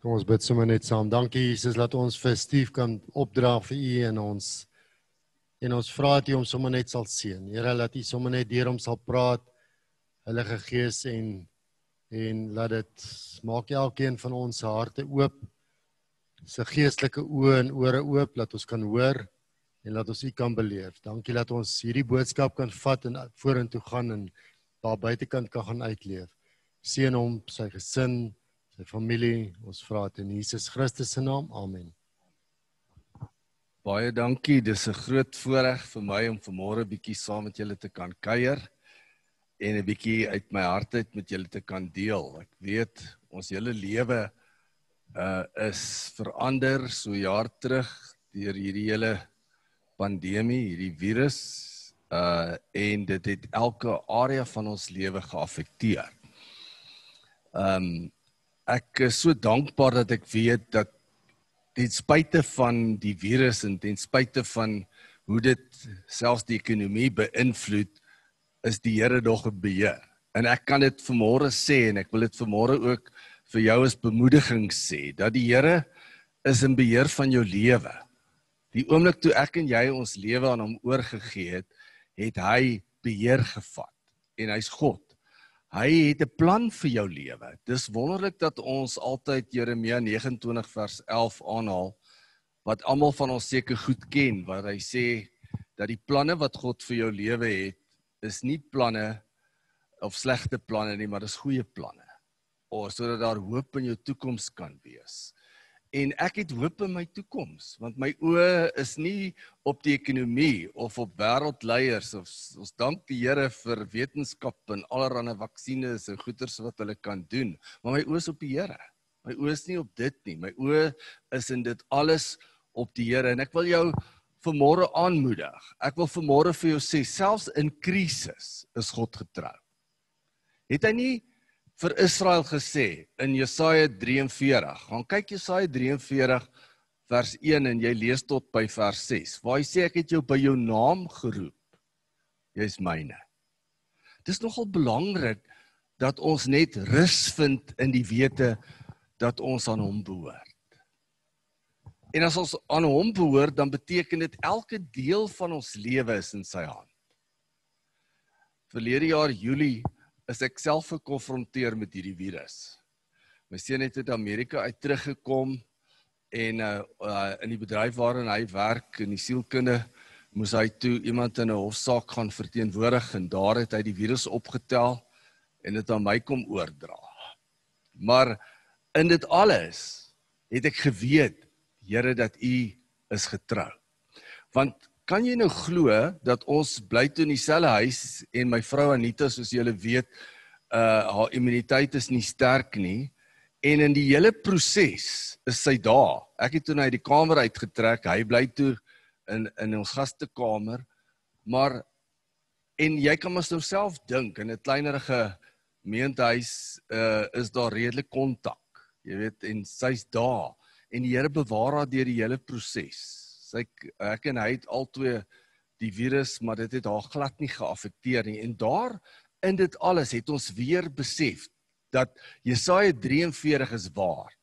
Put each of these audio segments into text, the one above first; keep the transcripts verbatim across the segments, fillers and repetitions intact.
Kom ons bid sommer net saam. Dankie Jesus dat ons festief kan opdra vir U en ons en ons vra dat U hom sommer net sal seën. Here, laat U sommer net deur hom sal praat, Heilige Gees, en en laat dit maak elkeen van ons se harte oop, se geestelike oë en ore oop, laat ons kan hoor en laat ons U kan beleef. Dankie dat ons hierdie boodskap kan vat en vorentoe gaan en daar buitekant kan gaan uitleef. Seën hom, sy gesin, sy familie, ons vra dit in Jesus Christus se naam. Amen. Baie dankie, dis 'n groot voorreg vir my om vanmôre 'n bietjie saam met julle te kan kuier en 'n bietjie uit my hart uit met julle te kan deel. Ek weet ons hele lewe uh, is verander so jaar terug deur hierdie hele pandemie, hierdie virus, uh, en dit het elke area van ons lewe geaffekteer. Um, ek is so dankbaar dat ek weet dat ten spyte van die virus en ten spyte van hoe dit selfs die ekonomie beïnvloed, is die Here nog in beheer. En ek kan dit vanmôre sê, en ek wil dit vanmôre ook vir jou as bemoediging sê, dat die Here is in beheer van jou lewe. Die oomblik toe ek en jy ons lewe aan hom oorgegee het, het hy beheer gevat. En hy's God. Hy het 'n plan vir jou lewe. Dis wonderlik dat ons altyd Jeremia nege en twintig vers elf aanhaal, wat almal van ons seker goed ken, waar hy sê dat die planne wat God vir jou lewe het, is nie planne of slegte planne nie, maar dis goeie planne. O, sodat daar hoop in jou toekoms kan wees. En ek het hoop in my toekoms, want my oë is nie op die ekonomie of op wêreldleiers, of ons dank die Here vir wetenskap en allerlei vaksines en goeders wat hulle kan doen, maar my oë is op die Here. My oë is nie op dit nie, my oë is in dit alles op die Here, en ek wil jou vanmôre aanmoedig. Ek wil vanmôre vir jou sê, selfs in krisis is God getrou. Het hy nie vir Israel gesê in Jesaja drie en veertig, gaan kyk Jesaja drie en veertig vers een en jy lees tot by vers ses, waar hy sê ek het jou by jou naam geroep, jy is myne. Dit is nogal belangrik dat ons net rus vind in die wete dat ons aan hom behoort. En as ons aan hom behoort, dan beteken dit elke deel van ons lewe is in sy hand. Verlede jaar Julie is ek self gekonfronteer met hierdie virus. My seun het uit Amerika uit teruggekom en uh, uh, in die bedryf waarin hy werk, in die sielkunde, moes hy toe iemand in 'n hofsaak gaan verteenwoordig en daar het hy die virus opgetel en dit aan my kom oordra. Maar in dit alles het ek geweet, Here, dat U is getrou. Want kan jy nou glo dat ons bly toe in dieselfde huis en my vrou Anita, soos julle weet, uh, haar immuniteit is nie sterk nie, en in die hele proses is sy daar. Ek het toe uit die kamer uitgetrek, hy bly toe in, in ons gastekamer, maar, en jy kan maar nou self dink, in 'n kleinerige gemeentehuis uh, is daar redelik kontak, jy weet, en sy's daar, en die Here bewaar haar deur die hele proses. Sy, ek en hy het altwee die virus, maar dit het haar glad nie geaffekteer nie. En daar, in dit alles, het ons weer besef, dat Jesaja drie en veertig is waar.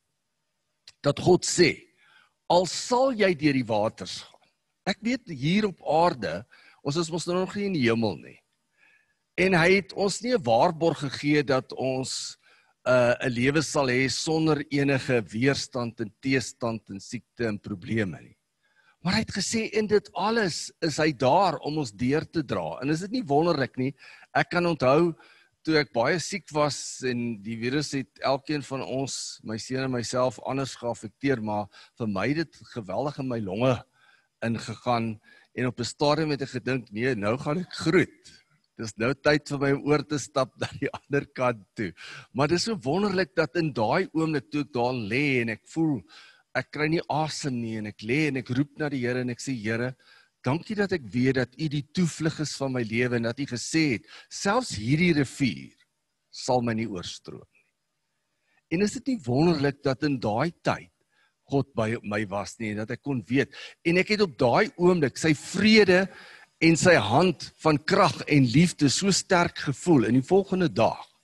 Dat God sê, al sal jy deur die waters gaan. Ek weet, hier op aarde, ons is mos nog nie in die hemel nie. En hy het ons nie 'n waarborg gegee, dat ons 'n uh, lewe sal hê sonder enige weerstand en teestand en siekte en probleme nie. Maar hy het gesê, in dit alles is hy daar om ons deur te dra. En is dit nie wonderlik nie? Ek kan onthou, toe ek baie siek was, en die virus het elkeen van ons, my seun en myself, anders geaffekteer, maar vir my het dit geweldig in my longe ingegaan, en op 'n stadium het ek gedink, nee, nou gaan ek groet. Dis nou tyd vir my om oor te stap na die ander kant toe. Maar dis so wonderlik dat in daai oomblik toe ek daar lê en ek voel, ek kry nie asem nie en ek lê en ek roep na die Here en ek sê, Here, dankie dat ek weet dat U die toevlug is van my lewe en dat U gesê het, selfs hierdie rivier sal my nie oorstroom nie. En is dit nie wonderlik dat in daai tyd God by my was nie en dat ek kon weet, en ek het op daai oomblik sy vrede en sy hand van krag en liefde so sterk gevoel. In die volgende dag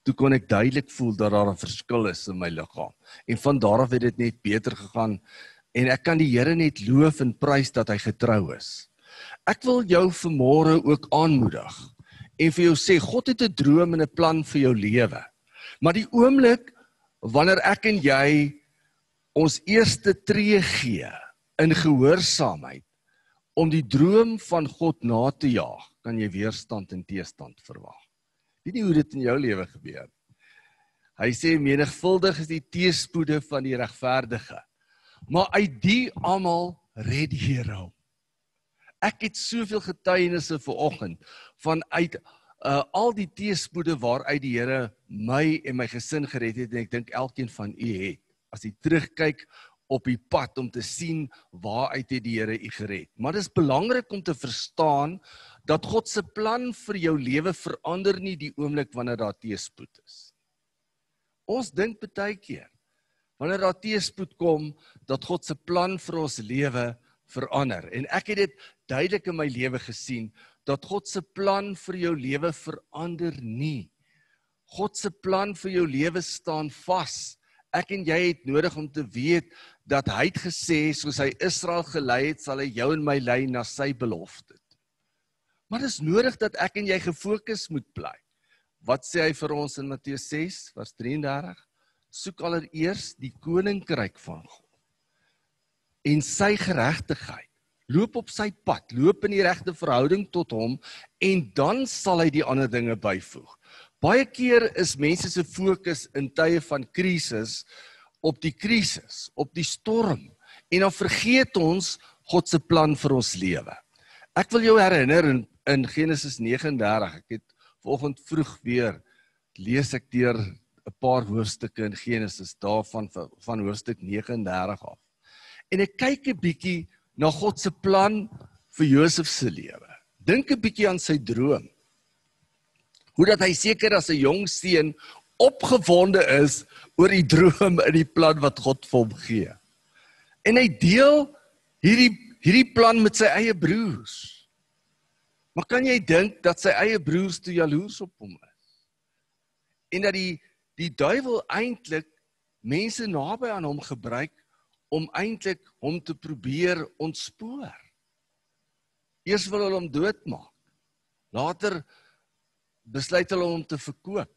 toe kon ek duidelik voel dat daar 'n verskil is in my liggaam. En van daar af het dit net beter gegaan en ek kan die Here net loof en prys dat hy getrou is. Ek wil jou vanmôre ook aanmoedig en vir jou sê, God het 'n droom en 'n plan vir jou lewe. Maar die oomblik wanneer ek en jy ons eerste tree gee in gehoorsaamheid om die droom van God na te jaag, kan jy weerstand en teestand verwag. Weet nie hoe dit in jou lewe gebeur. Hy sê menigvuldig is die teëspoede van die regverdige, maar uit die almal red die Here hom. Ek het soveel getuienisse vanoggend vanuit uh, al die teëspoede waaruit die Here my en my gesin gered het, en ek dink elkeen van u het. As jy terugkyk op die pad om te sien waaruit het die Here u gered. Maar dit is belangrik om te verstaan dat God se plan vir jou lewe verander nie die oomblik wanneer daar teëspoed is. Ons dink baie keer, wanneer daar teëspoed kom, dat God se plan vir ons lewe verander. En ek het dit duidelik in my lewe gesien, dat God se plan vir jou lewe verander nie. God se plan vir jou lewe staan vas. Ek en jy het nodig om te weet, dat hy het gesê, soos hy Israel gelei het, sal hy jou en my lei na sy belofte. Maar dit is nodig dat ek en jy gefokus moet bly. Wat sê hy vir ons in Matteus ses, vers drieëndertig? Soek allereers die koninkryk van God en sy geregtigheid. Loop op sy pad, loop in die regte verhouding tot hom, en dan sal hy die ander dinge byvoeg. Baie keer is mense se fokus in tye van krisis op die krisis, op die storm, en dan vergeet ons God se plan vir ons lewe. Ek wil jou herinner in, in Genesis nege en dertig, ek het vanoggend vroeg weer, lees ek deur 'n paar hoofstukke in Genesis, daarvan van hoofstuk nege en dertig af. En ek kyk 'n bietjie na God se plan vir Josef se lewe. Dink 'n bietjie aan sy droom. Hoe dat hy seker as 'n jong seun opgewonde is oor die droom en die plan wat God vir hom gee. En hy deel hierdie, hierdie plan met sy eie broers. Maar kan jy dink dat sy eie broers te jaloers op hom is? En dat die, die duiwel eintlik mense naby aan hom gebruik om eintlik hom te probeer ontspoor. Eers wil hulle hom doodmaak. Later besluit hulle om te verkoop.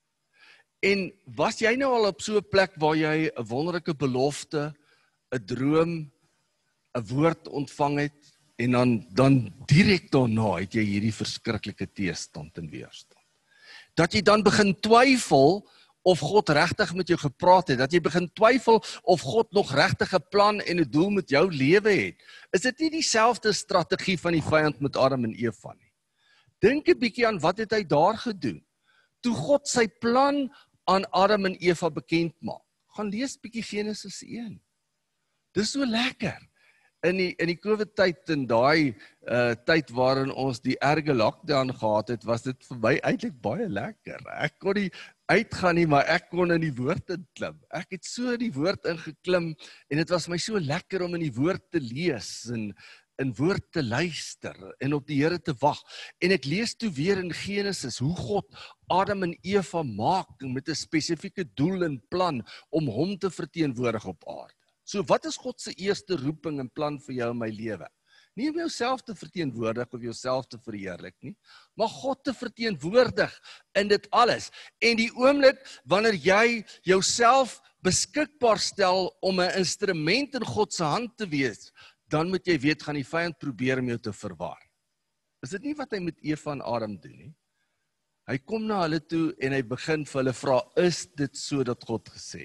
En was jy nou al op so 'n plek waar jy 'n wonderlike belofte, 'n droom, 'n woord ontvang het, en dan, dan direk daarna het jy hierdie verskriklike teestand en weerstand. Dat jy dan begin twyfel of God regtig met jou gepraat het, dat jy begin twyfel of God nog regtig 'n plan en 'n doel met jou lewe het. Is dit nie dieselfde strategie van die vyand met Adam en Eva nie? Dink 'n bietjie aan wat het hy daar gedoen. Toe God sy plan aan Adam en Eva bekend maak. Gaan lees bietjie Genesis een. Dis so lekker. In die, in die COVID tyd, in daai uh, tyd waarin ons die erge lockdown gehad het, was dit vir my eintlik baie lekker. Ek kon nie uitgaan nie, maar ek kon in die woord inklim. Ek het so in die woord ingeklim, en dit was my so lekker om in die woord te lees, en in woord te luister, en op die Here te wag. En ek lees toe weer in Genesis, hoe God Adam en Eva maak, met 'n spesifieke doel en plan, om hom te verteenwoordig op aarde. So wat is God se eerste roeping en plan vir jou in my lewe? Nie om jouself te verteenwoordig of jouself te verheerlik nie, maar God te verteenwoordig in dit alles. En die oomblik wanneer jy jouself beskikbaar stel om 'n instrument in God se hand te wees, dan moet jy weet, gaan die vyand probeer om jou te verwar. Is dit nie wat hy met Eva en Adam doen nie? Hy kom na hulle toe en hy begin vir hulle vra, is dit so dat God gesê?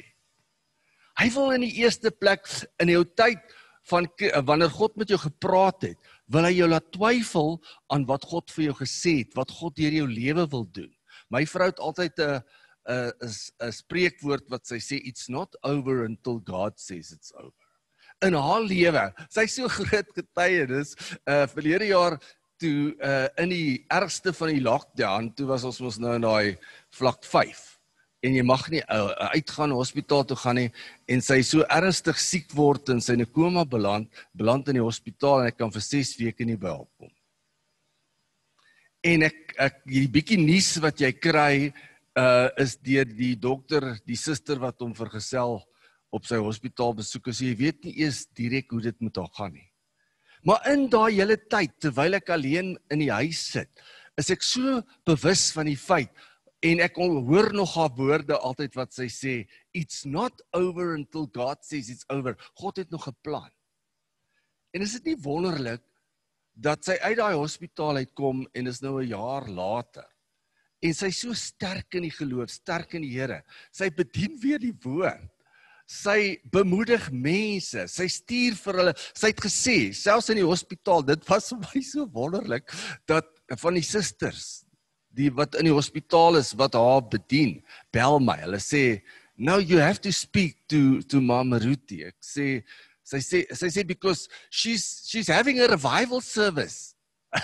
Hy wil in die eerste plek, in jou tyd, van, wanneer God met jou gepraat het, wil hy jou laat twyfel aan wat God vir jou gesê het, wat God deur jou lewe wil doen. My vrou het altyd 'n 'n 'n spreekwoord wat sy sê, it's not over until God says it's over. In haar lewe, sy is so groot getuienis, uh, verlede jaar, toe uh, in die ergste van die lockdown, toe was ons mos nou in daai vlak vyf. En jy mag nie uh, uitgaan, hospitaal toe gaan nie, en sy so ernstig siek word, en sy in 'n koma beland, beland in die hospitaal, en ek kan vir ses weke nie by haar kom. En ek, ek die bietjie nuus wat jy kry, uh, is deur die dokter, die suster wat hom vergesel op sy hospitaalbesoeke, so jy weet nie eers direk hoe dit met haar gaan nie. Maar in daai hele tyd, terwyl ek alleen in die huis sit, is ek so bewus van die feit, en ek hoor nog haar woorde altyd wat sy sê, it's not over until God says it's over. God het nog 'n plan. En is dit nie wonderlik, dat sy uit daai hospitaal uitkom, en is nou 'n jaar later, en sy is so sterk in die geloof, sterk in die Here, sy bedien weer die woord, sy bemoedig mense, sy stuur vir hulle, sy het gesê, selfs in die hospitaal, dit was vir my so wonderlik, dat van die susters, die wat in die hospitaal is, wat haar bedien, bel my, hulle sê, no, you have to speak to, to Mama Ruthie, ek sê, sy sê, sy sê, because she's, she's having a revival service,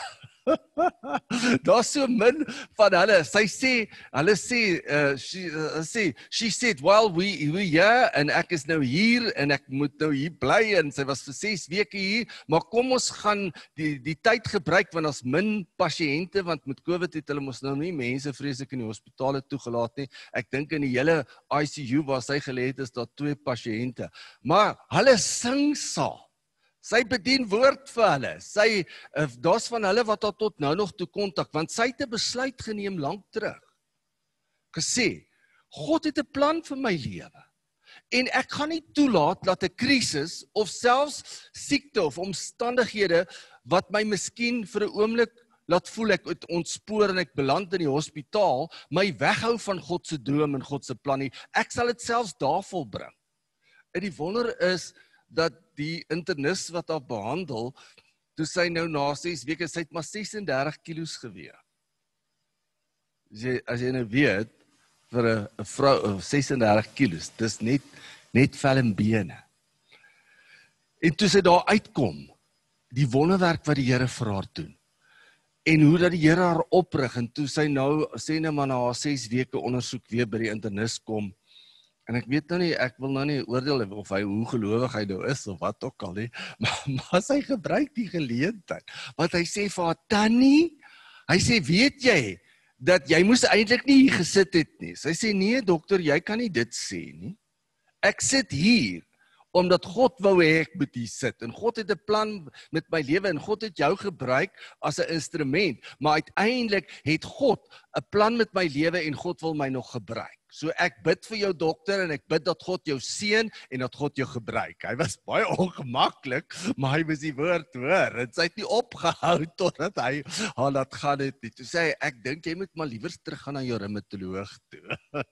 Daar's so min van hulle. Sy sê, hulle sê, uh, she, uh, sê, she said, well, we we here en ek is nou hier en ek moet nou hier bly en sy was vir ses weke hier, maar kom ons gaan die die tyd gebruik want ons min pasiënte want met COVID het hulle mos nou nie mense vreeslik in die hospitale toegelaat nie. Ek dink in die hele I C U waar sy gelê het is daar twee pasiënte. Maar hulle sing saam. Sy bedien woord vir hulle. Sy, daar's van hulle wat haar tot nou nog toe kontak, want sy het 'n besluit geneem lank terug. Gesê, God het 'n plan vir my lewe. En ek gaan nie toelaat dat 'n krisis of selfs siekte of omstandighede wat my miskien vir 'n oomblik laat voel ek het ontspoor en ek beland in die hospitaal, my weghou van God se droom en God se plan nie. Ek sal dit selfs daar volbring. En die wonder is dat die internis wat haar behandel, toe sy nou na ses weke, sy het maar ses en dertig kilos geweeg. As jy, as jy nou weet, vir 'n vrou, ses en dertig kilos, dis net, net vel en bene. En toe sy daar uitkom, die wonderwerk wat die Here vir haar doen, en hoe dat die Here haar oprig, en toe sy nou, sê nou maar na haar ses weke ondersoek weer by die internis kom, en ek weet nou nie, ek wil nou nie oordeel of hy, hoe gelowig hy nou is, of wat ook al nie, maar, maar sy gebruik die geleentheid, want hy sê vir haar, Tannie, hy sê, weet jy, dat jy moes eintlik nie hier gesit het nie. Sy sê, nee dokter, jy kan nie dit sê nie. Ek sit hier, omdat God wou hê ek moet hier sit, en God het 'n plan met my lewe, en God het jou gebruik as 'n instrument, maar uiteindelik het God 'n plan met my lewe, en God wil my nog gebruik. So ek bid vir jou dokter, en ek bid dat God jou seën, en dat God jou gebruik. Hy was baie ongemaklik, maar hy moes die woord hoor, en sy het nie opgehou, totdat hy haar laat gaan het nie. Toe sê hy, ek dink jy moet maar liewer teruggaan na jou reumatoloog toe.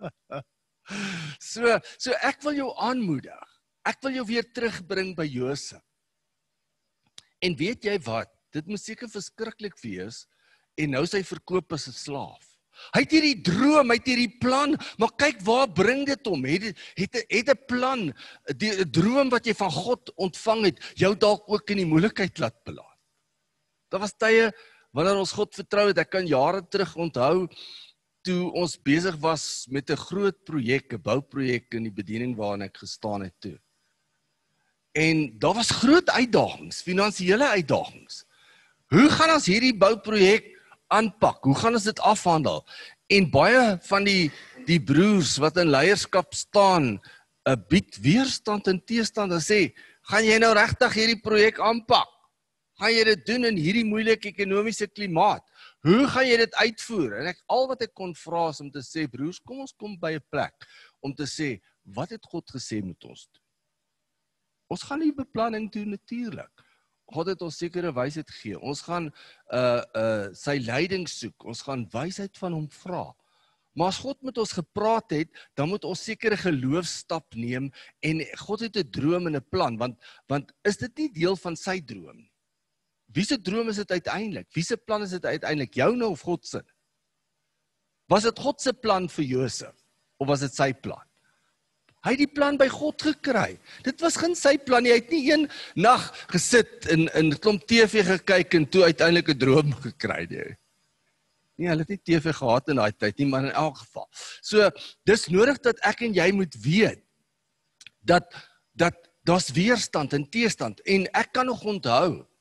so, so ek wil jou aanmoedig, ek wil jou weer terugbring by Josef. En weet jy wat, dit moet seker verskriklik wees, en nou sy verkoop as 'n slaaf. Hy het hierdie droom, hy het hierdie plan, maar kyk waar bring dit hom, het, het, het 'n plan, die droom wat jy van God ontvang het, jou dalk ook in die moeilikheid laat beland. Daar was tye, wanneer ons God vertrou het, ek kan jare terug onthou, toe ons besig was met 'n groot projek, 'n bouprojek in die bediening waarin ek gestaan het toe. En daar was groot uitdagings, finansiële uitdagings. Hoe gaan ons hierdie bouprojek aanpak? Hoe gaan ons dit afhandel? En baie van die, die broers wat in leierskap staan, uh, bied weerstand en teestand en sê, gaan jy nou regtig hierdie projek aanpak? Gaan jy dit doen in hierdie moeilike ekonomiese klimaat? Hoe gaan jy dit uitvoer? En ek, al wat ek kon vra is om te sê, broers, kom ons kom by 'n plek, om te sê, wat het God gesê met ons doen? Ons gaan nie beplanning doen natuurlik. God het ons sekere wysheid gegee. Ons gaan uh, uh, sy leiding soek. Ons gaan wysheid van hom vra. Maar as God met ons gepraat het, dan moet ons sekere geloofstap neem, en God het 'n droom en 'n plan, want, want is dit nie deel van sy droom? Wie se droom is dit uiteindelik? Wie se plan is dit uiteindelik? Joune of God se? Was dit God se plan vir Josef, of was dit sy plan? Hy het die plan by God gekry. Dit was geen sy plan nie. Hy het nie een nag gesit en in 'n klomp T V gekyk en toe uiteindelik 'n droom gekry nie. Nee, hulle het nie T V gehad in daai tyd nie, maar in elk geval. So, dis nodig dat ek en jy moet weet dat dat daar's weerstand en teestand, en ek kan nog onthou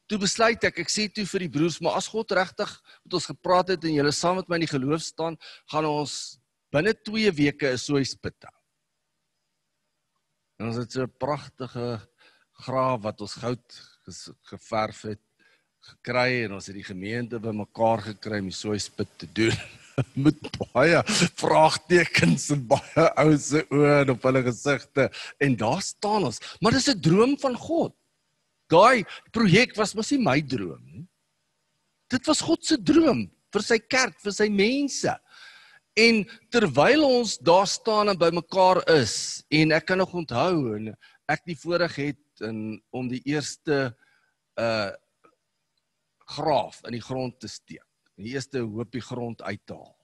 toe besluit ek, ek sê toe vir die broers, maar as God regtig met ons gepraat het en julle saam met my in die geloof staan, gaan ons binne twee weke 'n soeispit hou. En ons het so 'n pragtige graaf wat ons goud geverf het, gekry en ons het die gemeente bymekaar gekry om die soeispit te doen. Met baie vraagtekens en baie ou se oë op hulle gesigte. En daar staan ons. Maar dis 'n droom van God. Daai projek was mos nie my droom nie. Dit was God se droom vir sy kerk, vir sy mense. En terwyl ons daar staan en bymekaar is, en ek kan nog onthou, en ek die voorreg het in, om die eerste uh, graaf in die grond te steek, die eerste hoopie grond uit te haal.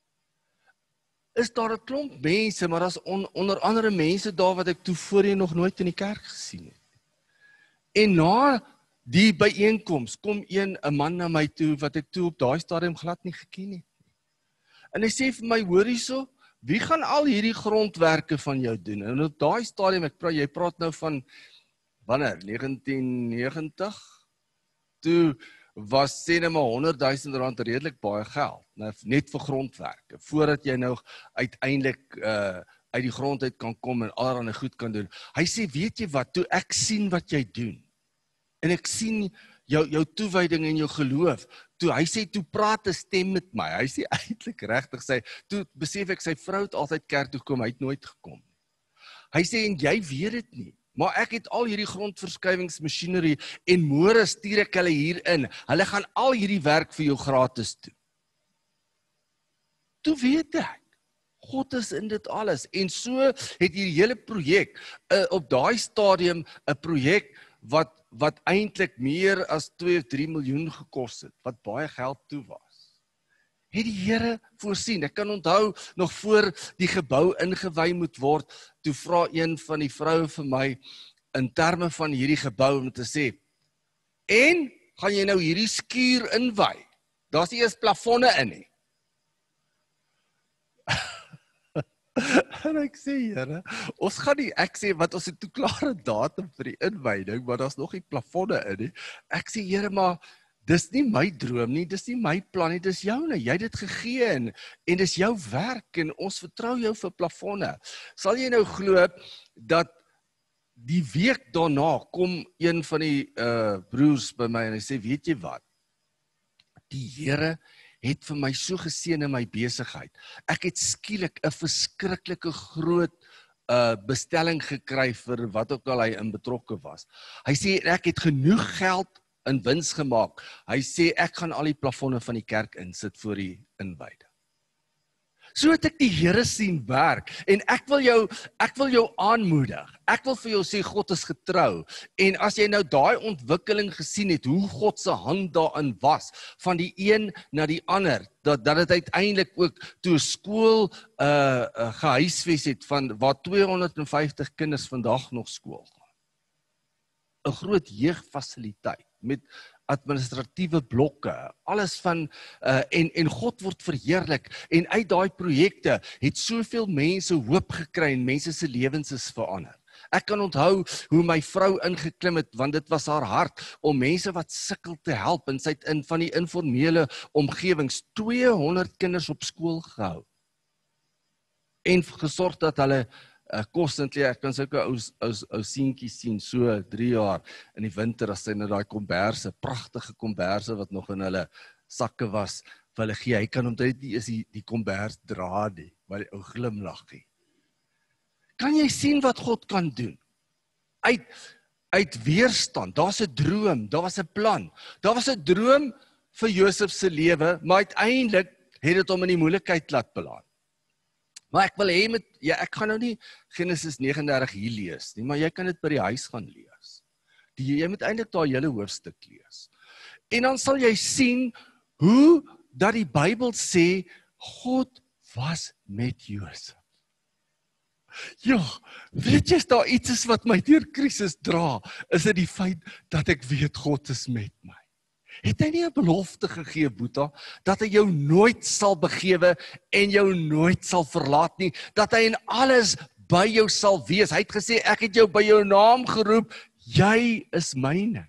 Is daar 'n klomp mense, maar daar's on, onder andere mense daar wat ek toe voorheen nog nooit in die kerk gesien het. En na die byeenkoms kom een 'n man na my toe wat ek toe op daai stadium glad nie geken het. En hy sê vir my, hoor hierso, wie gaan al hierdie grondwerke van jou doen? En op daai stadium, ek praat, jy praat nou van wanneer negentien negentig, toe was sê net maar honderd duisend rand redelik baie geld, nou, net vir grondwerke, voordat jy nou uiteindelik uh, uit die grond uit kan kom en allerlei goed kan doen. Hy sê, weet jy wat, toe ek sien wat jy doen, en ek sien jou, jou toewyding en jou geloof, toe hy sê, toe praat 'n stem met my, hy sê eintlik regtig, sy, toe besef ek, sy vrou het altyd kerk toe gekom, hy het nooit gekom. Hy sê, en jy weet dit nie, maar ek het al hierdie grondverskuiwingsmasjinerie en môre stuur ek hulle hier in. Hulle gaan al hierdie werk vir jou gratis doen. Toe weet ek, God is in dit alles. En so het hierdie hele projek, uh, op daai stadium, 'n projek wat, wat eintlik meer as twee of drie miljoen gekos het, wat baie geld toe was. Het die Here voorsien. Ek kan onthou, nog voor die gebou ingewy moet word, toe vra een van die vroue vir my, in terme van hierdie gebou, om te sê, en, gaan jy nou hierdie skuur inwy? Daar's nie eers plafonne in nie. En ek sê, Here, ons gaan nie, ek sê, wat ons het toe klare datum vir die inwyding, maar daar's nog nie plafonne in nie. Ek sê, Here, maar dis nie my droom nie, dis nie my plan nie, dis joune, jy het dit gegee en, en dis jou werk en ons vertrou jou vir plafonne. Sal jy nou glo dat die week daarna kom een van die uh, broers by my en hy sê, weet jy wat, die Here het vir my so geseën in my besigheid. Ek het skielik 'n verskriklike groot uh, bestelling gekry vir wat ook al hy in betrokke was. Hy sê, ek het genoeg geld in wins gemaak. Hy sê, ek gaan al die plafonne van die kerk insit voor die inwyding. So het ek die Here sien werk, en ek wil jou, ek wil jou aanmoedig, ek wil vir jou sê, God is getrou, en as jy nou daai ontwikkeling gesien het, hoe God se hand daarin was, van die een na die ander, dat, dat het uiteindelik ook, toe 'n skool uh, uh, gehuisves het, van waar tweehonderd vyftig kinders vandag nog skool gaan. 'n Groot jeugfasiliteit, met administratiewe blokke, alles van, uh, en, en God word verheerlik, en uit daai projekte het soveel mense hoop gekry, en mense se lewens is verander. Ek kan onthou hoe my vrou ingeklim het, want dit was haar hart, om mense wat sukkel te help, en sy het in van die informele omgewings, tweehonderd kinders op skool gehou, en gesorg dat hulle, Uh, constantly, ek kan sulke ou, ou, ou seentjies sien, so drie jaar in die winter, as sy na daai komberse, pragtige komberse, wat nog in hulle sakke was, vir hulle gee, hy kan omtrent nie is die, die kombers dra nie, maar die ou glimlaggie. Kan jy sien wat God kan doen? Uit, uit weerstand, daar's 'n droom, daar was 'n plan, daar was 'n droom vir Josef se lewe, maar uiteindelik het dit hom in die moeilikheid laat beland. Maar ek wil hê met, ja, ek gaan nou nie Genesis nege en dertig hier lees nie, maar jy kan dit by die huis gaan lees. Die, jy moet eintlik daai hele hoofstuk lees. En dan sal jy sien hoe dat die Bybel sê, God was met Josef. Ja, weet jy, is daar iets is wat my deur krisis dra, is dit die feit dat ek weet God is met my. Het hy nie 'n belofte gegee, Boeta, dat hy jou nooit sal begewe en jou nooit sal verlaat nie, dat hy in alles by jou sal wees. Hy het gesê, ek het jou by jou naam geroep, jy is myne.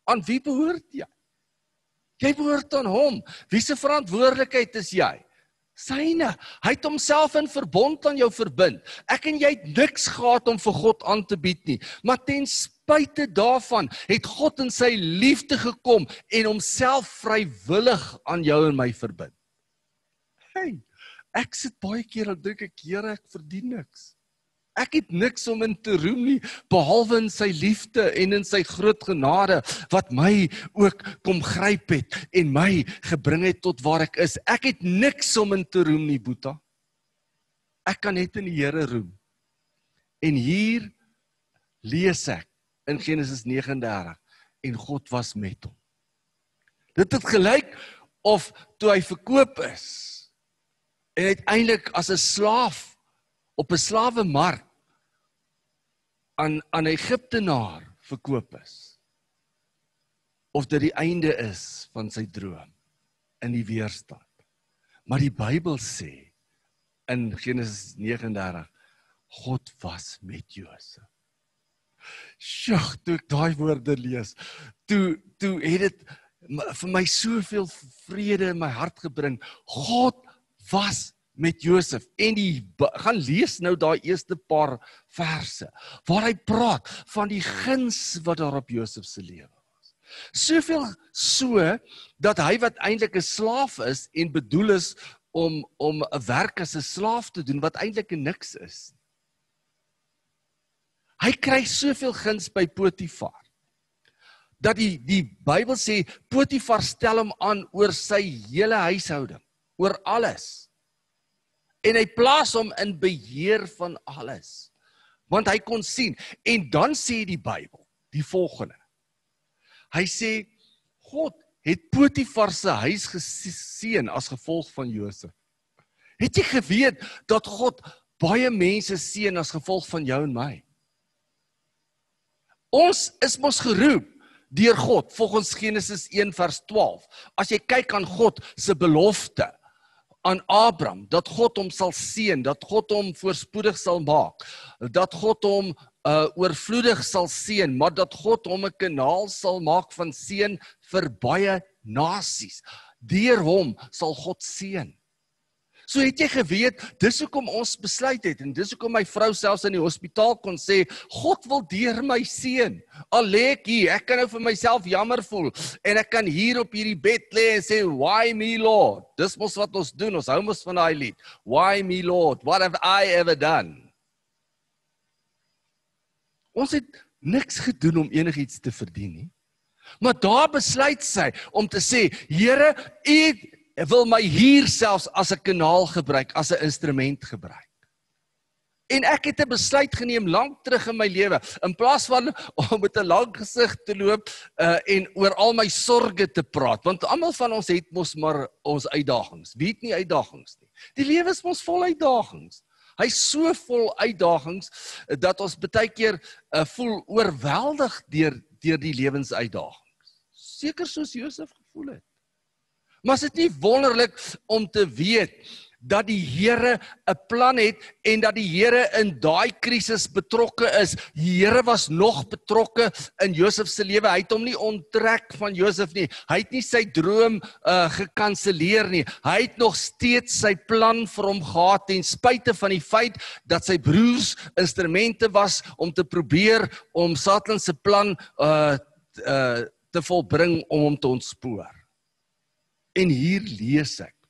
Aan wie behoort jy? Jy behoort aan hom. Wie se verantwoordelikheid is jy? Syne. Hy het homself in verbond aan jou verbind. Ek en jy het niks gehad om vir God aan te bied nie. Maar ten spyte daarvan het God in sy liefde gekom en homself vrywillig aan jou en my verbind. Hey, ek sit baie keer en dink ek, Here, ek verdien niks. Ek het niks om in te roem nie, behalwe in sy liefde en in sy groot genade, wat my ook kom gryp het, en my gebring het tot waar ek is. Ek het niks om in te roem nie, Boeta. Ek kan net in die Here roem. En hier lees ek, in Genesis nege en dertig, en God was met hom. Dit het gelyk, of toe hy verkoop is, en uiteindelik as 'n slaaf, op 'n slawemark, aan, aan 'n Egiptenaar verkoop is, of dit die einde is van sy droom, in die weerstand. Maar die Bybel sê, in Genesis nege en dertig, God was met Josef. Sjoe, toe ek daai woorde lees, toe, toe het dit vir my soveel vrede in my hart gebring. God was met Josef, en die, gaan lees nou daai eerste paar verse, waar hy praat van die guns wat daar op Josef se lewe was. Soveel so, dat hy wat eintlik 'n slaaf is, en bedoel is om, om 'n werk as 'n slaaf te doen, wat eintlik 'n niks is. Hy kry soveel guns by Potifar, dat die, die Bybel sê, Potifar stel hom aan oor sy hele huishouding, oor alles. En hy plaas hom in beheer van alles. Want hy kon sien. En dan sê die Bybel die volgende. Hy sê, God het Potifar se huis geseën as gevolg van Josef. Het jy geweet dat God baie mense seën as gevolg van jou en my? Ons is mos geroep deur God, volgens Genesis een vers twaalf. As jy kyk aan God se belofte, aan Abraham, dat God hom sal seën, dat God hom voorspoedig sal maak, dat God hom uh, oorvloedig sal seën, maar dat God hom 'n kanaal sal maak van seën vir baie nasies. Deur hom sal God seën. So het jy geweet, dis hoekom ons besluit het, en dis hoekom my vrou selfs in die hospitaal kon sê, God wil deur my seën. Al lê ek hier, ek kan nou vir myself jammer voel, en ek kan hier op hierdie bed lê en sê, why me Lord? Dis mos wat ons doen, ons hou mos van daai lied. Why me Lord? What have I ever done? Ons het niks gedoen om enigiets te verdien nie. Maar daar besluit sy om te sê, Here, U wil my hier selfs as 'n kanaal gebruik, as 'n instrument gebruik. En ek het 'n besluit geneem lank terug in my lewe, in plaas van om met 'n lang gesig te loop uh, en oor al my sorge te praat, want almal van ons het mos maar ons uitdagings. Wie het nie uitdagings nie? Die lewe is mos vol uitdagings. Hy is so vol uitdagings dat ons baie keer uh, voel oorweldig deur deur die lewensuitdagings. Seker soos Josef gevoel het. Maar is dit nie wonderlik om te weet dat die Here 'n plan het en dat die Here in daai krisis betrokke is? Die Here was nog betrokke in Josef se lewe. Hy het hom nie onttrek van Josef nie. Hy het nie sy droom uh, gekanselleer nie. Hy het nog steeds sy plan vir hom gehad, ten spyte van die feit dat sy broers instrumente was om te probeer om Satan se plan uh, uh, te volbring om hom te ontspoor. En hier lees ek,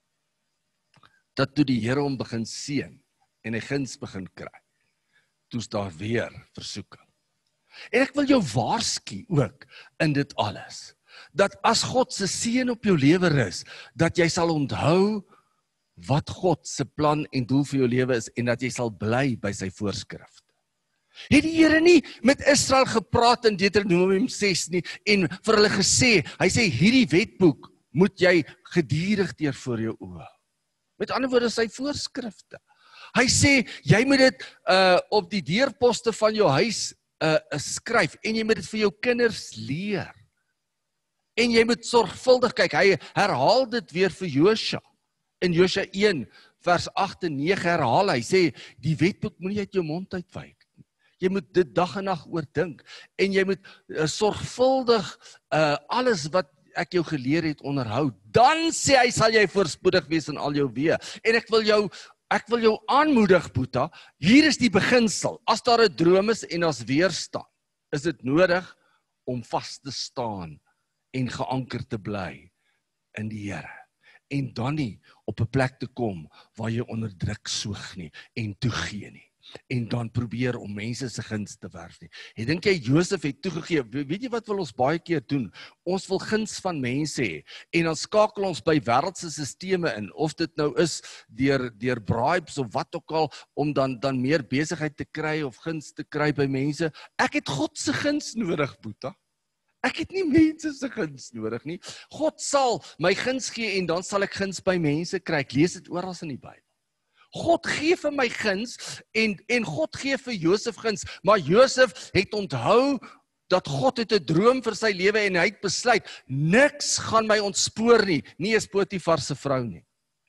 dat toe die Here hom begin seën, en hy guns begin kry, toe's daar weer versoeking. En ek wil jou waarsku ook in dit alles, dat as God se seën op jou lewe is, dat jy sal onthou wat God se plan en doel vir jou lewe is, en dat jy sal bly by sy voorskrifte. Het die Here nie met Israel gepraat in Deuteronomium ses nie, en vir hulle gesê, hy sê, hierdie wetboek moet jy gedurig deur voor jou oë. Met ander woorde, sy voorskrifte. Hy sê, jy moet dit uh, op die deurposte van jou huis uh, skryf, en jy moet dit vir jou kinders leer. En jy moet sorgvuldig kyk, hy herhaal dit weer vir Josua. In Josua een vers agt en nege herhaal hy, sê, die wetboek moet nie uit jou mond uitwyk. Jy moet dit dag en nag oordink. En jy moet uh, sorgvuldig uh, alles wat ek jou geleer het onderhou. Dan sê hy, sal jy voorspoedig wees in al jou weë. En ek wil jou Ek wil jou aanmoedig, Boeta, hier is die beginsel. As daar 'n droom is en as weerstand, is dit nodig om vas te staan en geanker te bly in die Here. En dan nie op 'n plek te kom waar jy onder druk soeg nie en toegee nie. En dan probeer om mense se guns te werf nie. Ek dink jy Josef het toegegee. Weet jy wat wil ons baie keer doen? Ons wil guns van mense hê en dan skakel ons by wêreldse sisteme in, of dit nou is deur deur bribes of wat ook al, om dan dan meer besigheid te kry of guns te kry by mense. Ek het God se guns nodig, Boeta. Ek het nie mense se guns nodig nie. God sal my guns gee en dan sal ek guns by mense kry. Ek lees dit oral in die Bybel. God gee vir my guns en, en God gee vir Josef guns, maar Josef het onthou dat God het 'n droom vir sy lewe en hy het besluit, niks gaan my ontspoor nie, nie eens Potifar se vrou nie.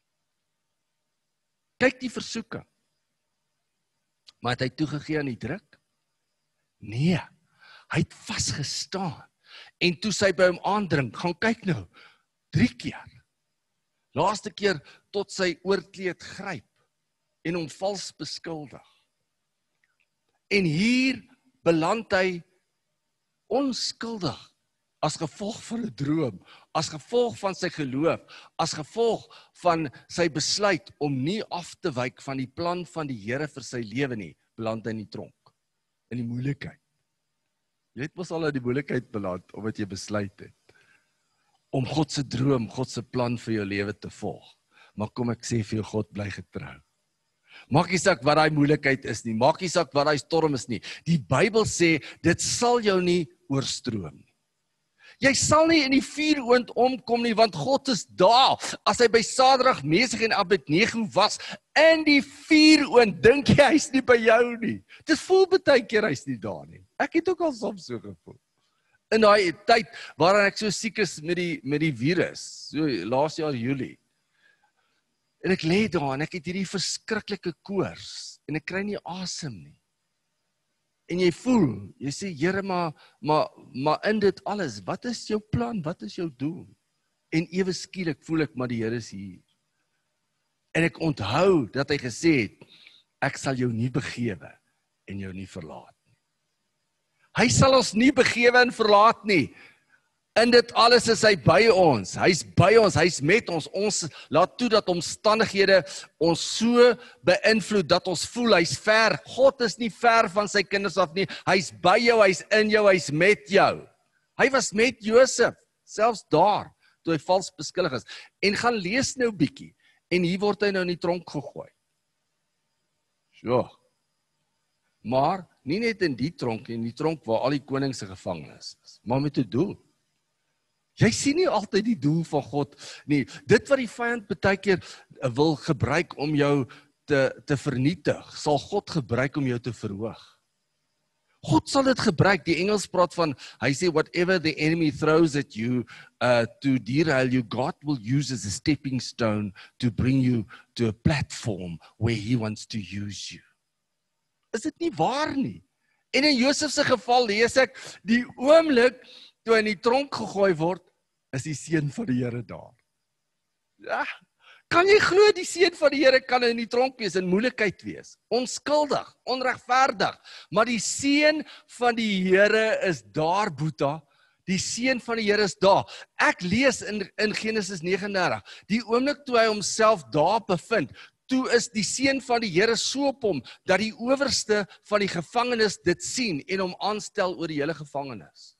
Kyk die versoeking. Maar het hy toegegee aan die druk? Nee, hy het vasgestaan. En toe sy by hom aandring, gaan kyk nou, drie keer. Laaste keer tot sy oorkleed gryp en hom vals beskuldig. En hier beland hy onskuldig as gevolg van 'n droom, as gevolg van sy geloof, as gevolg van sy besluit om nie af te wyk van die plan van die Here vir sy lewe nie, beland hy in die tronk, in die moeilikheid. Jy het mos al in die moeilikheid beland, omdat jy besluit het om God se droom, God se plan vir jou lewe te volg. Maar kom ek sê vir jou, God bly getrou. Maak nie saak wat daai moeilikheid is nie, maak nie saak wat daai storm is nie. Die Bybel sê, dit sal jou nie oorstroom nie. Jy sal nie in die vuuroond omkom nie, want God is daar. As hy by Sadrag, Mesach en Abednego was, in die vuuroond, dink jy hy's nie by jou nie. Dit voel baie keer hy's nie daar nie. Ek het ook al soms so gevoel. In daai tyd waarin ek so siek is met die met die virus, so laas jaar Julie. En ek lê daar en ek het hierdie verskriklike koors en ek kry nie asem nie. En jy voel, jy sê, Here, maar, maar, maar in dit alles, wat is jou plan, wat is jou doel? En ewe skielik voel ek, maar die Here is hier. En ek onthou dat hy gesê het, ek sal jou nie begewe en jou nie verlaat nie. Hy sal ons nie begewe en verlaat nie. In dit alles is hy by ons, hy's by ons, hy's met ons, ons laat toe dat omstandighede ons so beïnvloed, dat ons voel, hy's ver, God is nie ver van sy kinders af nie, hy's by jou, hy's in jou, hy's met jou. Hy was met Josef, selfs daar, toe hy vals beskuldig is, en gaan lees nou bietjie, en hier word hy nou in die tronk gegooi. So, maar, nie net in die tronk, in die tronk waar al die konings se gevangenes is, maar met 'n doel. Jy sien nie altyd die doel van God nie. Dit wat die vyand baie keer wil gebruik om jou te, te vernietig, sal God gebruik om jou te verhoog. God sal dit gebruik. Die Engels praat van, hy sê, whatever the enemy throws at you uh, to derail you, God will use as a stepping stone to bring you to a platform where he wants to use you. Is dit nie waar nie? En in Josef se geval lees ek, die oomblik toe hy in die tronk gegooi word, is die seun van die Here daar. Ja, kan jy glo die seun van die Here kan in die tronk wees, in moeilikheid wees, onskuldig, onregverdig, maar die seun van die Here is daar, Boeta, die seun van die Here is daar. Ek lees in, in Genesis nege en dertig, die oomblik toe hy homself daar bevind, toe is die seun van die Here so op hom, dat die owerste van die gevangenis dit sien, en hom aanstel oor die hele gevangenis.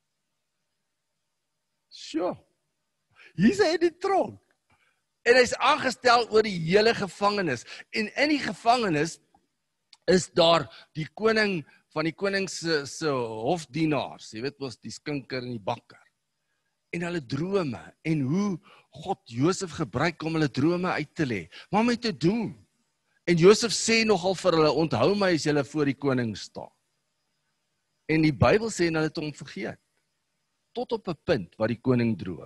Sjoe, hier is hy in die tronk, en hy is aangestel oor die hele gevangenis, en in die gevangenis is daar die koning van die koning se, se hofdienaars, jy weet mos, die skinker en die bakker, en hulle drome, en hoe God Josef gebruik om hulle drome uit te lê, maar met te doen, en Josef sê nogal vir hulle, onthou my as julle voor die koning staan, en die Bybel sê, en hulle het hom vergeet, tot op 'n punt waar die koning droom.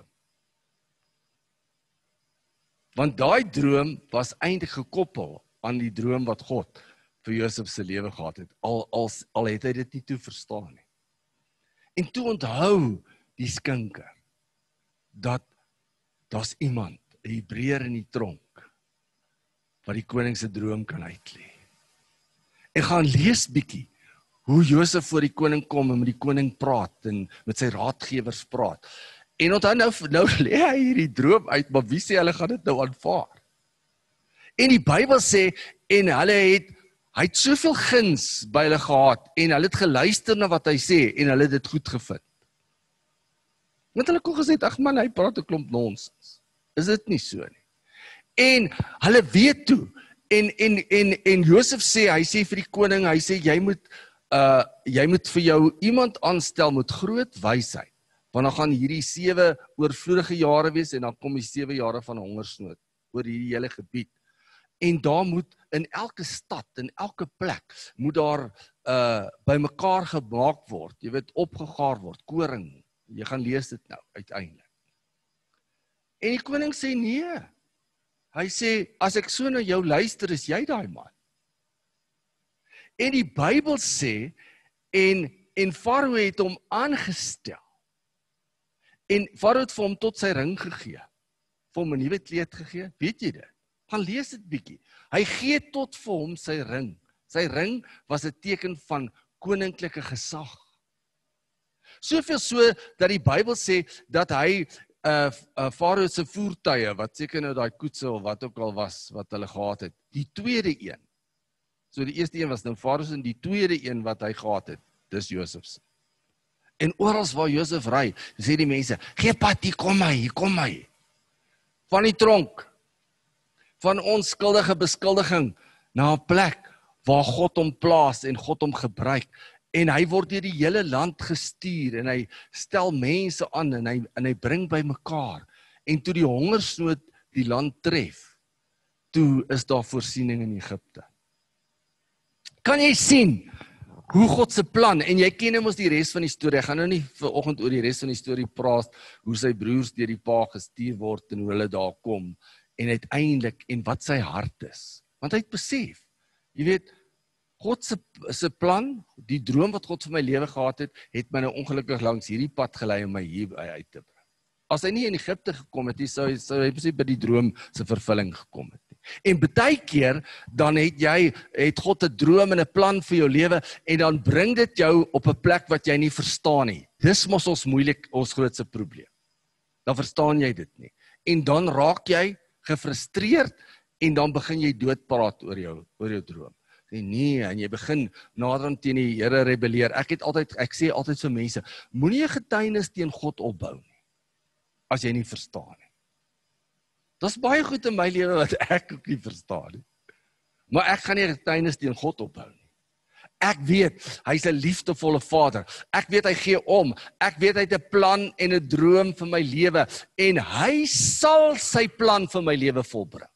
Want daai droom was eintlik gekoppel aan die droom wat God vir Josef se lewe gehad het, al, al, al het hy dit nie toe verstaan nie. En toe onthou die skinker, dat daar's iemand, 'n Hebreër in die tronk, wat die koning se droom kan uitlei. En gaan lees bietjie, hoe Josef voor die koning kom en met die koning praat, en met sy raadgewers praat. En onthou nou, nou lê hy hierdie droom uit, maar wie sê hulle gaan dit nou aanvaar? En die Bybel sê, en hulle het, hy het soveel guns by hulle gehad, en hulle het geluister na wat hy sê, en hulle het dit goed gevind. Want hulle kon gesê, ag man, hy praat 'n klomp nonsens. Is dit nie so nie? En hulle weet toe, en, en, en, en Josef sê, hy sê vir die koning, hy sê, jy moet, uh, jy moet vir jou iemand aanstel met groot wysheid, want dan gaan hierdie sewe oorvloedige jare wees, en dan kom die sewe jare van hongersnood, oor hierdie hele gebied. En daar moet in elke stad, in elke plek, moet daar uh, by mekaar gemaak word, jy weet, opgegaar word, koring, jy gaan lees dit nou, uiteindelik. En die koning sê nee, hy sê, as ek so na jou luister, is jy daai man. En die Bybel sê, en, en Farao het hom aangestel, en Farao het vir hom tot sy ring gegee, vir hom 'n nuwe kleed gegee, weet jy dit? Gaan lees dit bietjie. Hy gee tot vir hom sy ring. Sy ring was 'n teken van koninklike gesag. Soveel so, dat die Bybel sê, dat hy, uh, uh, Farao se voertuie, wat seker nou daai koetse, of wat ook al was, wat hulle gehad het, die tweede een, so die eerste een was nou Farao se, en die tweede een wat hy gehad het, dis Josef se. En oral waar Josef ry, sê die mense, gee pad, hier kom hy, hier kom hy. Van die tronk, van onskuldige beskuldiging, na 'n plek, waar God hom plaas, en God hom gebruik, en hy word deur die hele land gestuur, en hy stel mense aan, en hy, en hy bring by mekaar, en toe die hongersnood die land tref, toe is daar voorsiening in Egipte. Kan jy sien, hoe God se plan, en jy ken nou mos die res van die storie, ek gaan nou nie vanoggend oor die res van die storie praat, hoe sy broers deur die pa gestuur word, en hoe hulle daar kom, en uiteindelik, en wat sy hart is, want hy het besef, jy weet, God se, se plan, die droom wat God vir my lewe gehad het, het my nou ongelukkig langs hierdie pad gelei om my hier uit te bring. As hy nie in Egipte gekom het, sou hy, sou hy by die droom se vervulling gekom het. En baie keer, dan het jy, het God 'n droom en 'n plan vir jou lewe, en dan bring dit jou op 'n plek wat jy nie verstaan nie. Dis mos ons moeilik, ons grootste probleem. Dan verstaan jy dit nie. En dan raak jy gefrustreerd, en dan begin jy doodpraat oor jou, oor jou droom. Sê nee, en jy begin naderhand teen die Here rebelleer. Ek het altyd, ek sê altyd vir mense, moenie 'n getuienis teen God opbou nie, as jy nie verstaan nie. Daar's baie goed in my lewe wat ek ook nie verstaan nie. Maar ek gaan nie 'n getuienis teen God opbou nie. Ek weet, hy's 'n liefdevolle Vader. Ek weet hy gee om. Ek weet hy het 'n plan en 'n droom vir my lewe, en hy sal sy plan vir my lewe volbring.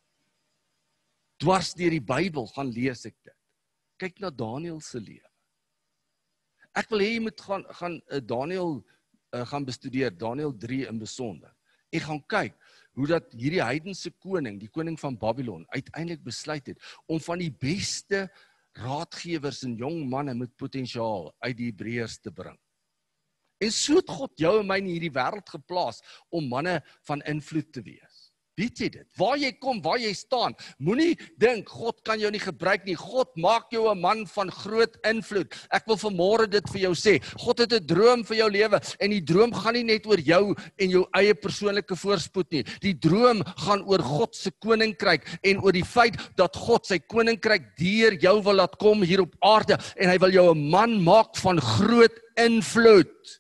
Dwars deur die Bybel gaan lees ek dit. Kyk na Daniël se lewe. Ek wil hê jy moet gaan, gaan uh, Daniël uh, gaan bestudeer, Daniël drie in besonder. En gaan kyk, hoe dat hierdie heidense koning, die koning van Babylon, uiteindelik besluit het, om van die beste raadgewers en jong manne met potensiaal uit die Hebreërs te bring. En so het God jou en my in hierdie wêreld geplaas, om manne van invloed te wees. Weet jy dit? Waar jy kom, waar jy staan, moenie dink, God kan jou nie gebruik nie. God maak jou 'n man van groot invloed. Ek wil vanmôre dit vir jou sê. God het 'n droom vir jou lewe, en die droom gaan nie net oor jou en jou eie persoonlike voorspoed nie. Die droom gaan oor God se koninkryk, en oor die feit dat God sy koninkryk deur jou wil laat kom hier op aarde, en hy wil jou 'n man maak van groot invloed.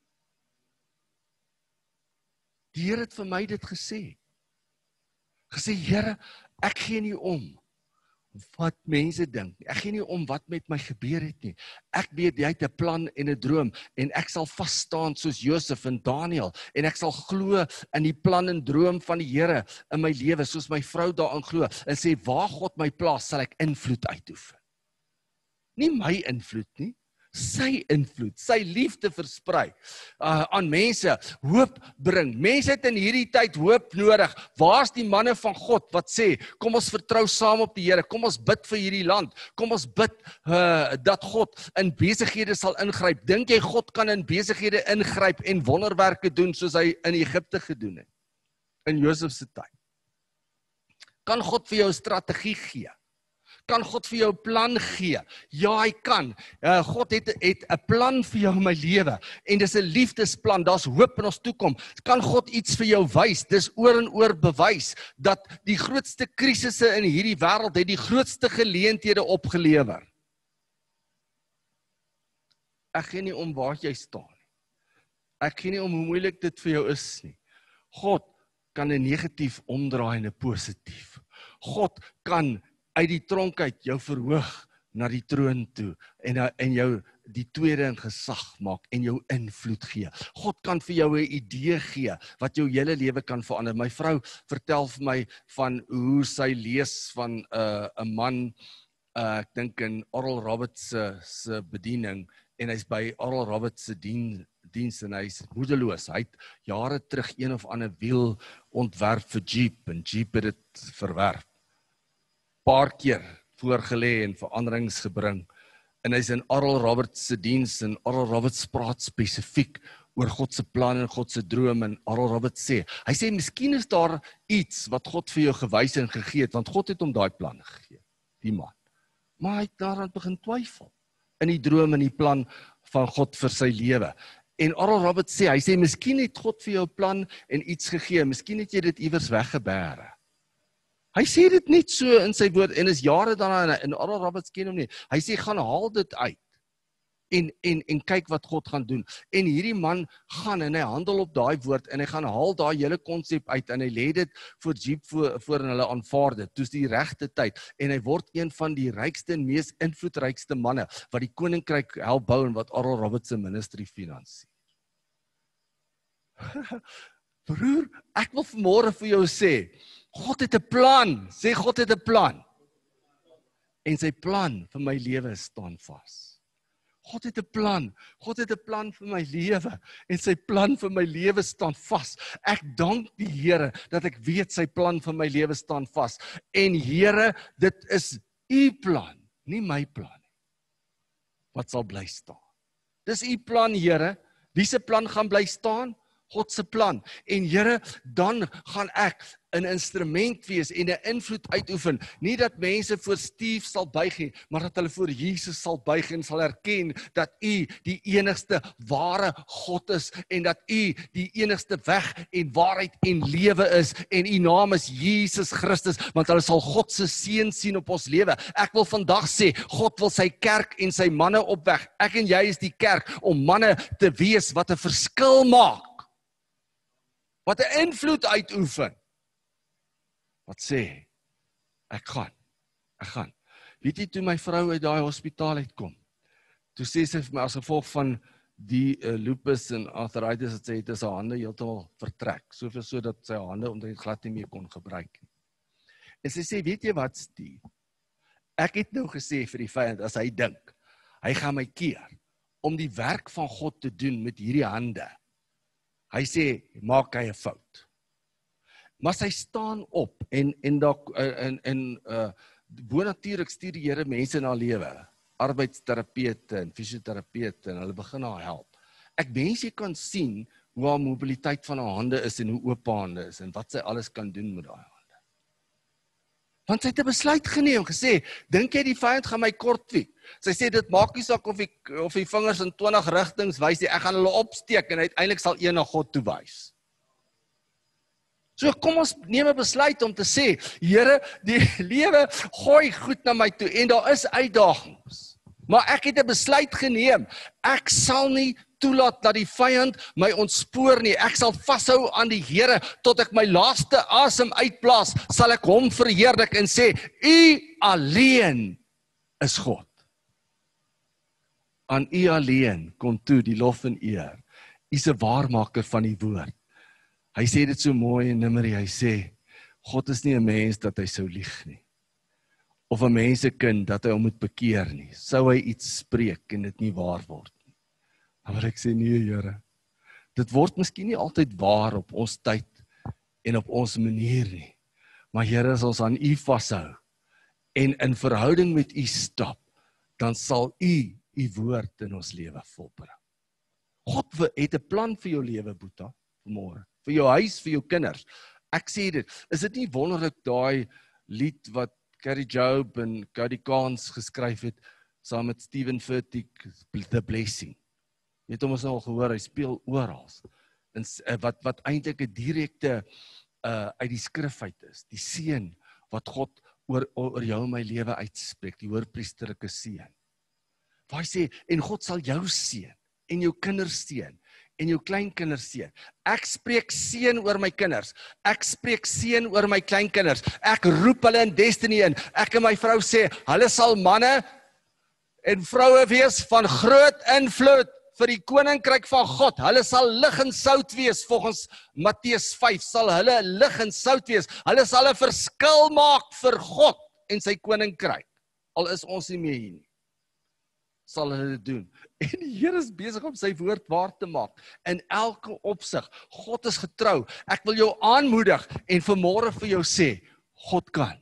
Die Here het vir my dit gesê. Gesê, Here, ek gee nie om wat mense dink. Ek gee nie om wat met my gebeur het nie. Ek weet jy het 'n plan en 'n droom, en ek sal vas staan soos Josef en Daniël, en ek sal glo in die plan en droom van die Here in my lewe, soos my vrou daarin glo, en sê, waar God my plaas, sal ek invloed uitoefen. Nie my invloed nie, sy invloed, sy liefde versprei uh, aan mense, hoop bring. Mense het in hierdie tyd hoop nodig. Waar's die manne van God wat sê, kom ons vertrou saam op die Here, kom ons bid vir hierdie land, kom ons bid uh, dat God in besighede sal ingryp. Dink jy God kan in besighede ingryp en wonderwerke doen soos hy in Egipte gedoen het? In Josef se tyd. Kan God vir jou 'n strategie gee? Kan God vir jou 'n plan gee? Ja, hy kan. Uh, God het het 'n plan vir jou in my lewe en dis 'n liefdesplan. Daar's hoop in ons toekoms. Kan God iets vir jou wys? Dis oor en oor bewys dat die grootste krisisse in hierdie wêreld het die grootste geleenthede opgelewer. Ek gee nie om waar jy staan nie. Ek gee nie om hoe moeilik dit vir jou is nie. God kan 'n negatief omdraai in 'n positief. God kan uit die tronk uit jou verhoog na die troon toe en, en jou die tweede in gesag maak en jou invloed gee. God kan vir jou 'n idee gee wat jou hele lewe kan verander. My vrou vertel vir my van hoe sy lees van 'n uh, 'n man, uh, ek dink in Oral Roberts se se bediening, en hy's by Oral Roberts se dien diens en hy's moedeloos. Hy het jare terug een of ander wiel ontwerp vir Jeep en Jeep het dit verwerp. Paar keer voorgelê en veranderings gebring. En hy's in Oral Roberts se diens en Oral Roberts praat spesifiek oor God se plan en God se droom en Oral Roberts sê, hy sê miskien is daar iets wat God vir jou gewys en gegee het, want God het hom daai plan gegee, die man. Maar hy het daaraan begin twyfel in die droom en die plan van God vir sy lewe. En Oral Roberts sê, hy sê miskien het God vir jou plan en iets gegee, miskien het jy dit iewers weggebêre. Hy sê dit net so in sy woord, en is jare daarna, en Oral Roberts ken hom nie, hy sê, gaan haal dit uit, en, en, en kyk wat God gaan doen, en hierdie man gaan, en hy handel op daai woord, en hy gaan haal daai hele konsep uit, en hy lê dit voor Jeep voor, voor en hulle aanvaar dit, toes die regte tyd, en hy word een van die rykste en mees invloedrykste manne, wat die koninkryk help bou, en wat Oral Roberts se ministry finansier. Broer, ek wil vanmôre vir jou sê, God het 'n plan, sê God het 'n plan. En sy plan vir my lewe staan vas. God het 'n plan, God het 'n plan vir my lewe, en sy plan vir my lewe staan vas. Ek dank die Here, dat ek weet sy plan vir my lewe staan vas. En Here, dit is u plan, nie my plan nie, wat sal bly staan. Dis u plan, Here, wie se plan gaan bly staan? God se plan. En Here, dan gaan ek 'n instrument wees en 'n invloed uitoefen. Nie dat mense voor Steve sal buig nie, maar dat hulle voor Jesus sal buig en sal erken dat u die enigste ware God is en dat u die enigste weg en waarheid en lewe is en u naam is Jesus Christus, want hulle sal God se seën sien op ons lewe. Ek wil vandag sê, God wil sy kerk en sy manne opwek. Ek en jy is die kerk om manne te wees wat 'n verskil maak. Wat 'n invloed uitoefen. Wat sê, ek gaan, ek gaan. Weet jy, toe my vrou uit daai hospitaal uitkom, toe sê sy vir my, as gevolg van die uh, lupus en arthritis, het sy het sy hande heeltemal vertrek, soveel so dat sy hande omtrent glad nie meer kon gebruik. En sy sê, weet jy wat, Steve? Ek het nou gesê vir die vyand, as hy dink, hy gaan my keer, om die werk van God te doen met hierdie hande. Hy sê, maak hy 'n fout. Maar sy staan op en en daar en en uh bonatuurlik stuur die Here mense na lewe, arbeidsterapeute en fisioterapeute, en hulle begin haar help. Ek wens jy kan sien hoe haar mobiliteit van haar hande is en hoe oop haar hande is en wat sy alles kan doen met daai hande. Want sy het 'n besluit geneem, gesê, dink jy die vyand gaan my kortwiek? Sy sê dit maak nie saak of die of die vingers in twintig rigtings wys nie, ek gaan hulle opsteek en uiteindelik sal een na God toe wys. So kom ons neem 'n besluit om te sê, Here, die lewe gooi goed na my toe en daar is uitdagings. Maar ek het 'n besluit geneem. Ek sal nie toelaat dat die vyand my ontspoor nie. Ek sal vashou aan die Here tot ek my laaste asem uitblaas, sal ek hom verheerlik en sê, U alleen is God. Aan U alleen kom toe die lof en eer. U is 'n waarmaker van die woord. Hy sê dit so mooi in Numeri, hy sê, God is nie 'n mens dat hy sou lieg nie. of 'n mensekind dat hy hom moet bekeer nie. Sou hy iets spreek en dit nie waar word nie. Maar ek sê nee, Here. Dit word miskien nie altyd waar op ons tyd en op ons manier nie. Maar Here, as ons aan U vashou en in verhouding met U stap, dan sal U U woord in ons lewe volbring. God het 'n plan vir jou lewe, Boeta, vanmôre. Vir jou huis, vir jou kinders. Ek sê dit, is dit nie wonderlik daai lied wat Carrie Job en Cody Carnes geskryf het, saam met Stephen Furtick, The Blessing. Jy het hom ons nou al gehoor, hy speel oral. En wat, wat eintlik 'n direkte uh, uit die skrif uit is, die seën wat God oor, oor jou en my lewe uitspreek, die hoërpriesterlike seën. Waar hy sê, en God sal jou seën, en jou kinders seën, en jou kleinkinders seën. Ek spreek seën oor my kinders. Ek spreek seën oor my kleinkinders. Ek roep hulle in destiny in. Ek en my vrou sê, hulle sal manne en vroue wees van groot invloed vir die koninkryk van God. Hulle sal lig en sout wees, volgens Matteus vyf, sal hulle lig en sout wees. Hulle sal 'n verskil maak vir God en sy koninkryk. Al is ons nie meer hier nie, sal hulle dit doen. En die Here is besig om sy woord waar te maak, in elke opsig. God is getrou. Ek wil jou aanmoedig, en vanmôre vir jou sê, God kan.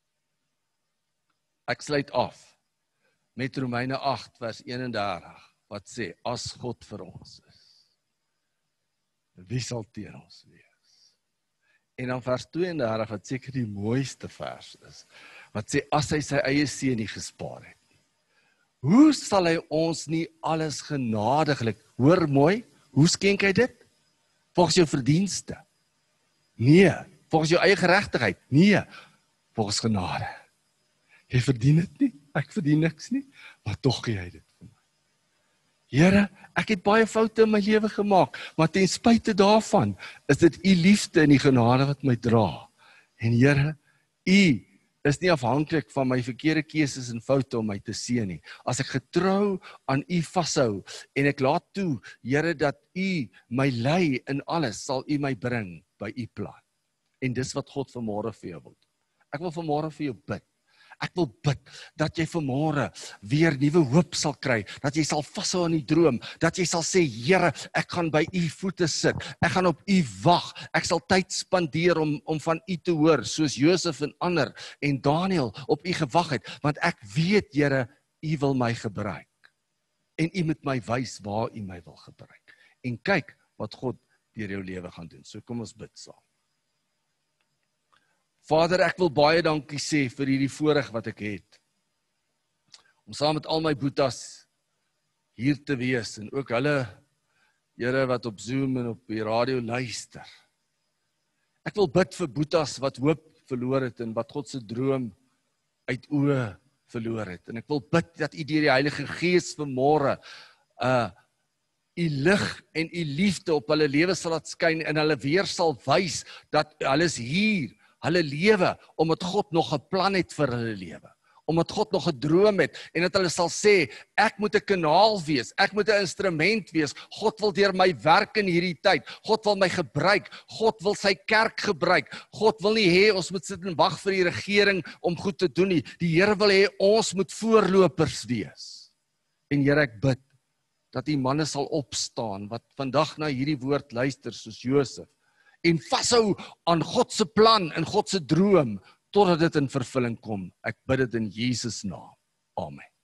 Ek sluit af met Romeine agt vers eenendertig, wat sê, as God vir ons is, wie sal teen ons wees? En dan vers tweeëndertig, wat seker die mooiste vers is, wat sê, as hy sy eie seun nie gespaar het, hoe sal hy ons nie alles genadiglik, hoor mooi, hoe skenk hy dit? Volgens jou verdienste? Nee. Volgens jou eie geregtigheid? Nee. Volgens genade. Jy verdien dit nie, ek verdien niks nie, maar tog gee hy dit vir my. Here, ek het baie foute in my lewe gemaak, maar ten spyte daarvan, is dit U liefde en die genade wat my dra. En Here, U is nie afhanklik van my verkeerde keuses en foute om my te seën nie. As ek getrou aan U vashou en ek laat toe, Here, dat U my lei in alles, sal U my bring by U plan. En dis wat God vanmôre vir jou wil doen. Ek wil vanmôre vir jou bid. Ek wil bid dat jy vanmôre weer nuwe hoop sal kry, dat jy sal vashou aan die droom, dat jy sal sê, Here, ek gaan by U voete sit, ek gaan op U wag, ek sal tyd spandeer om, om van U te hoor, soos Josef en ander, en Daniel op U gewag het, want ek weet, Here, U wil my gebruik, en U moet my wys waar U my wil gebruik, en kyk wat God deur jou lewe gaan doen. So kom ons bid saam. Vader, ek wil baie dankie sê vir hierdie voorreg wat ek het, om saam met al my boetas hier te wees, en ook hulle, Here, wat op Zoom en op die radio luister. Ek wil bid vir boetas wat hoop verloor het, en wat God se droom uit oë verloor het, en ek wil bid dat U deur die Heilige Gees vanmôre, uh, U lig en U liefde op hulle lewe sal laat skyn, en hulle weer sal wys, dat hulle is hier, hulle lewe, omdat God nog 'n plan het vir hulle lewe, omdat God nog 'n droom het, en dat hulle sal sê, ek moet 'n kanaal wees, ek moet 'n instrument wees, God wil deur my werk in hierdie tyd, God wil my gebruik, God wil sy kerk gebruik, God wil nie hê, ons moet sit en wag vir die regering om goed te doen nie, die Here wil hê, ons moet voorlopers wees, en Here, ek bid, dat die manne sal opstaan, wat vandag na hierdie woord luister, soos Josef, en vashou aan God se plan en God se droom, totdat dit in vervulling kom. Ek bid dit in Jesus naam. Amen.